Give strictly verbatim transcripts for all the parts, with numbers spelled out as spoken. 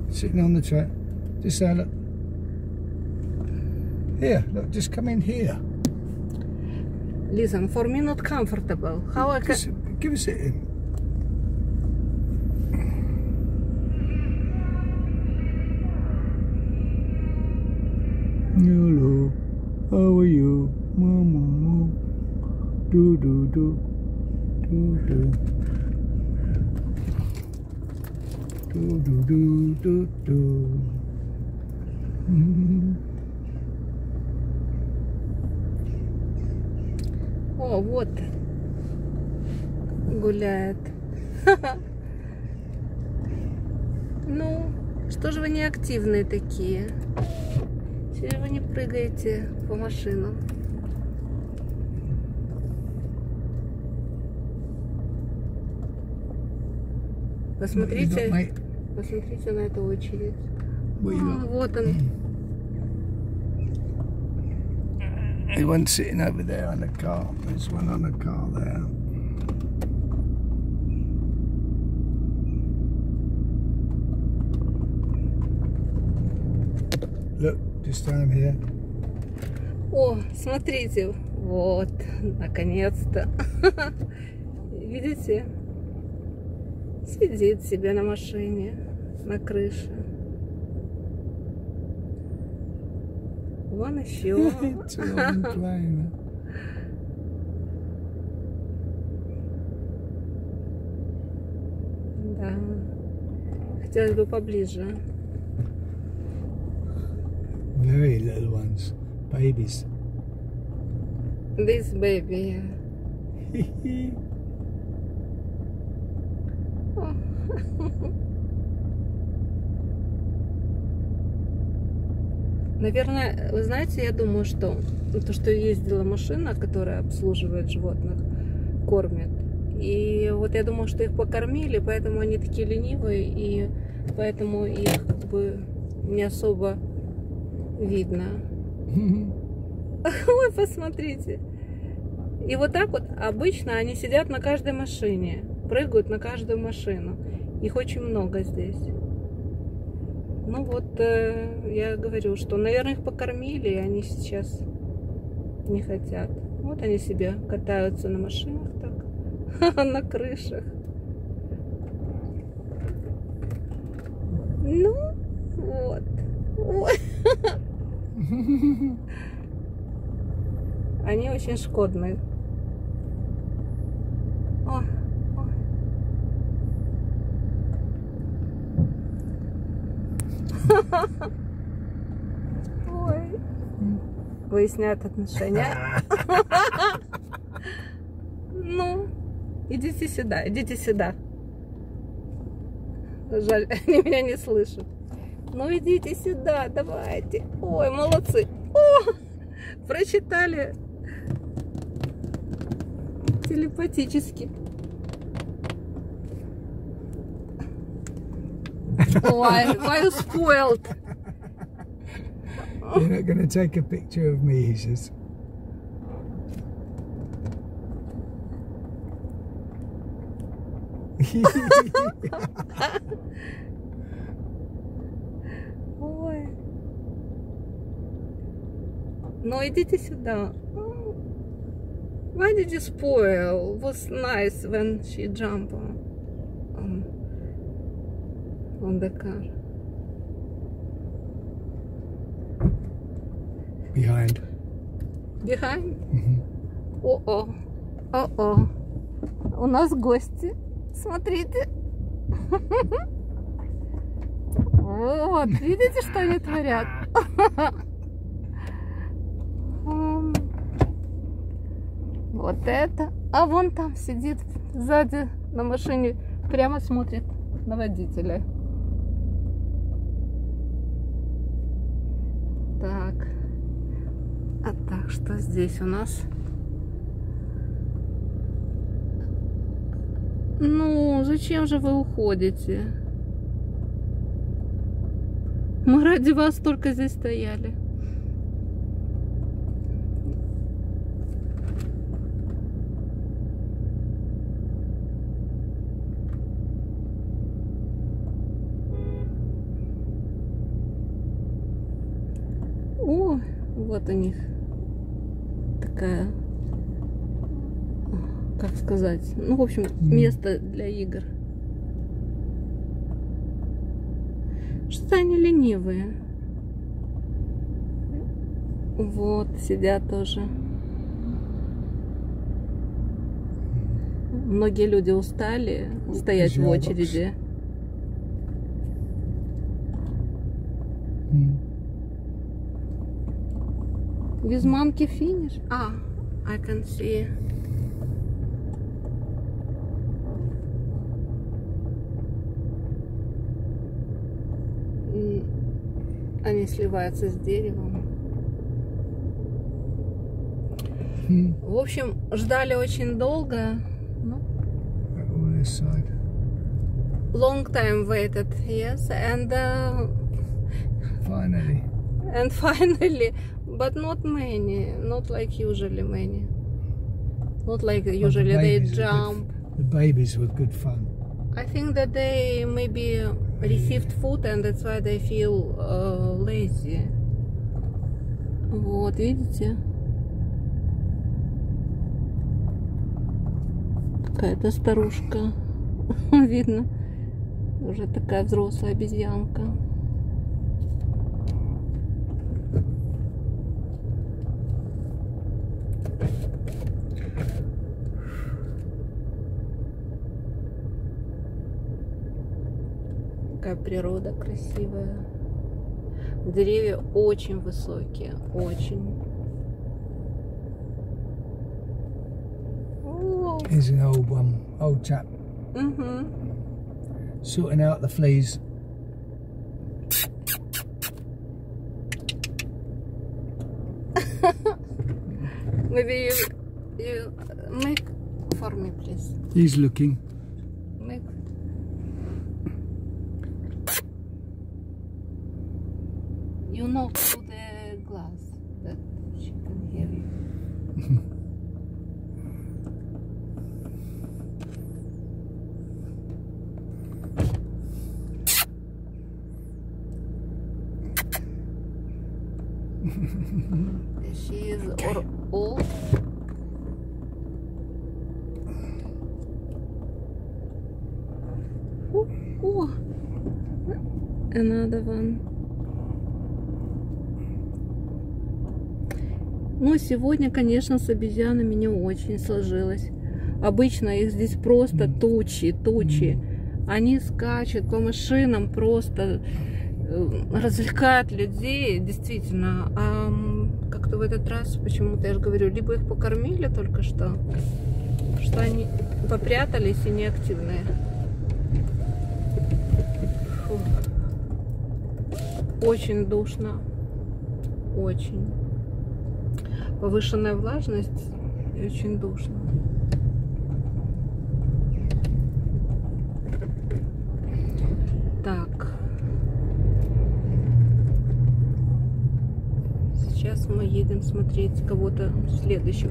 sitting on the track. Just say, look. Here, look, just come in here. Listen, for me not comfortable. How I Just can... give us it in. Hello, how are you? Mama, mama. Do do do do do do do do do do. О, вот гуляет. Ну, что же вы не активные такие? Чего вы не прыгаете по машинам? Посмотрите, посмотрите на эту очередь. А, вот он. There's one sitting over there on the car. There's one on the car there. Look, just down here. О, смотрите, вот, наконец-то. Видите? Сидит себе на машине, на крыше. Вон еще. Да. Хотелось бы поближе. Very little ones, babies. This baby. Наверное, вы знаете, я думаю, что то, что ездила машина, которая обслуживает животных, кормит. И вот я думаю, что их покормили, поэтому они такие ленивые, и поэтому их как бы не особо видно. Ой, посмотрите. И вот так вот обычно они сидят на каждой машине, прыгают на каждую машину. Их очень много здесь. Ну вот, э, я говорю, что, наверное, их покормили, и они сейчас не хотят. Вот они себе катаются на машинах так, на крышах. Ну, вот. Вот. Они очень шкодные. О, о. Ой. Выясняют отношения. Ну, идите сюда, идите сюда. Жаль, они меня не слышат. Ну, идите сюда, давайте. Ой, молодцы. О, прочитали телепатически. Why, why you spoiled? You're not going to take a picture of me, he says. Ой. Ну, идите сюда. Why did you spoil? It was nice when she jumped on, on, on the car. Behind. Behind? Mm-hmm. О-о. О-о. У нас гости. Смотрите. Вот. Видите, что они творят? Вот это. А вон там сидит сзади на машине, прямо смотрит на водителя. Так. А так, что здесь у нас? Ну, зачем же вы уходите? Мы ради вас только здесь стояли. О, вот у них такая, как сказать, ну, в общем, место для игр. Что-то они ленивые. Вот, сидят тоже. Многие люди устали стоять в очереди. With monkey finish? Ah, I can see. И они сливаются с деревом. В общем, ждали очень долго. Ну, long time waited, yes, and uh, Finally. and finally, but not many, not like usually many, not like usually the they babies were jump. good- The babies were good fun. I think that they maybe received food and that's why they feel uh, lazy. Вот, видите? Какая-то старушка. Видно. Уже такая взрослая обезьянка. Какая природа красивая. Деревья очень высокие. Очень. О, Here's an old one, old chap, мгм. sorting out the fleas. Maybe you, you make for me, please. He's looking. Make. You knock to the glass that she can hear you. She is or old. Oh, oh, another one. Ну, сегодня, конечно, с обезьянами не очень сложилось. Обычно их здесь просто тучи, тучи. Они скачут по машинам, просто развлекают людей, действительно. А как-то в этот раз, почему-то, я же говорю, либо их покормили только что, что они попрятались и неактивные. Фу. Очень душно. Очень. Повышенная влажность и очень душно. Так. Сейчас мы едем смотреть кого-то следующего.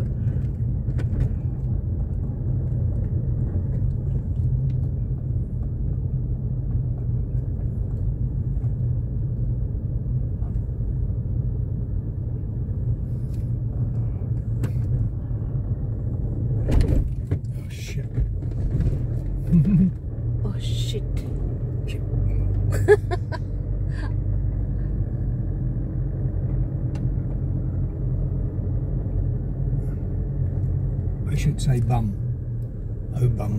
Oh shit. О, щит. I should say bum. Oh bum.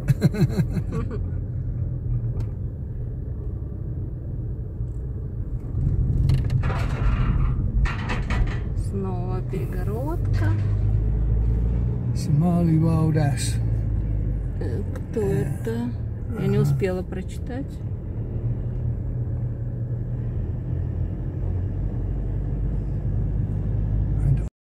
Снова перегородка. Somali wild ass. Э, Кто это? Я не успела прочитать.